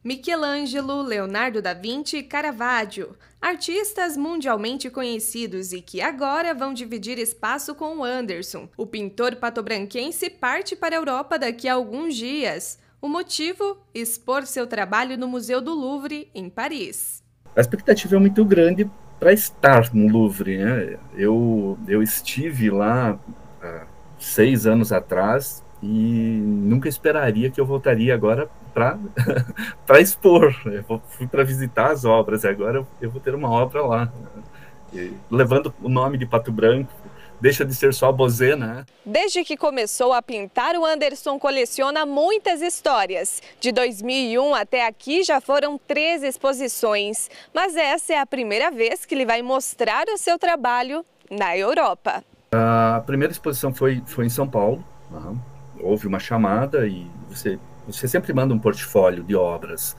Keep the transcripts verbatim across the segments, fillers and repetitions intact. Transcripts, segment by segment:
Michelangelo, Leonardo da Vinci e Caravaggio, artistas mundialmente conhecidos e que agora vão dividir espaço com o Anderson. O pintor patobranquense parte para a Europa daqui a alguns dias. O motivo? Expor seu trabalho no Museu do Louvre, em Paris. A expectativa é muito grande para estar no Louvre, né? Eu, eu estive lá há seis anos atrás e nunca esperaria que eu voltaria agora para para expor. Eu fui para visitar as obras e agora eu vou ter uma obra lá, e, levando o nome de Pato Branco. Deixa de ser só Bosé, né? Desde que começou a pintar, o Anderson coleciona muitas histórias. De dois mil e um até aqui já foram treze exposições. Mas essa é a primeira vez que ele vai mostrar o seu trabalho na Europa. A primeira exposição foi, foi em São Paulo. Uhum. Houve uma chamada e você, você sempre manda um portfólio de obras.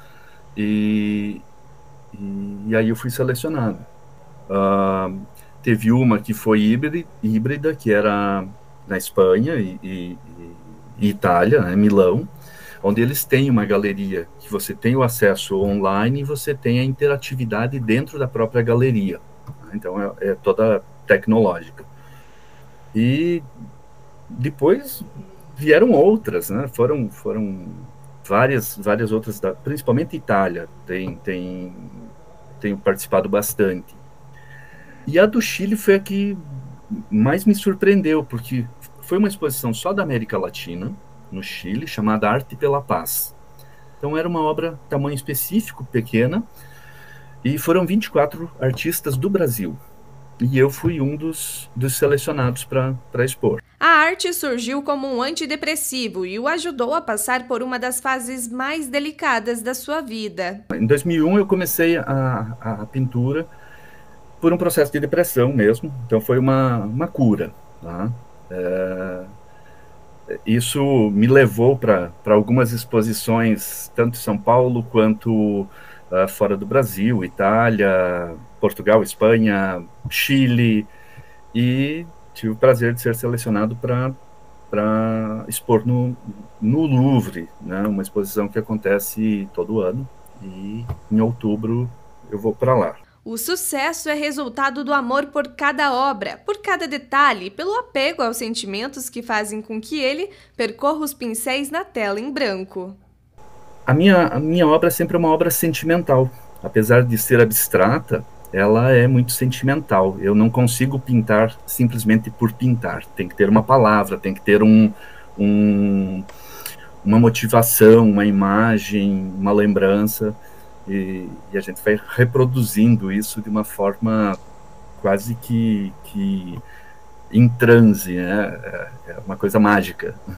E, e, e aí eu fui selecionado. Uh, Teve uma que foi híbrida, híbrida que era na Espanha e, e, e Itália, né, Milão, onde eles têm uma galeria que você tem o acesso online e você tem a interatividade dentro da própria galeria. Então é, é toda tecnológica. E depois vieram outras, né? Foram, foram várias, várias outras, da, principalmente Itália, tem, tem, tenho participado bastante. E a do Chile foi a que mais me surpreendeu, porque foi uma exposição só da América Latina, no Chile, chamada Arte pela Paz. Então era uma obra tamanho específico, pequena, e foram vinte e quatro artistas do Brasil. E eu fui um dos, dos selecionados para expor. A arte surgiu como um antidepressivo e o ajudou a passar por uma das fases mais delicadas da sua vida. Em dois mil e um eu comecei a, a, a pintura por um processo de depressão mesmo, então foi uma, uma cura. Tá? É, isso me levou para algumas exposições, tanto em São Paulo quanto uh, fora do Brasil, Itália, Portugal, Espanha, Chile, e tive o prazer de ser selecionado para para expor no, no Louvre, né? Uma exposição que acontece todo ano, e em outubro eu vou para lá. O sucesso é resultado do amor por cada obra, por cada detalhe, pelo apego aos sentimentos que fazem com que ele percorra os pincéis na tela em branco. A minha, a minha obra é sempre uma obra sentimental. Apesar de ser abstrata, ela é muito sentimental. Eu não consigo pintar simplesmente por pintar. Tem que ter uma palavra, tem que ter um, um, uma motivação, uma imagem, uma lembrança. E, e a gente vai reproduzindo isso de uma forma quase que, que em transe, né? É uma coisa mágica.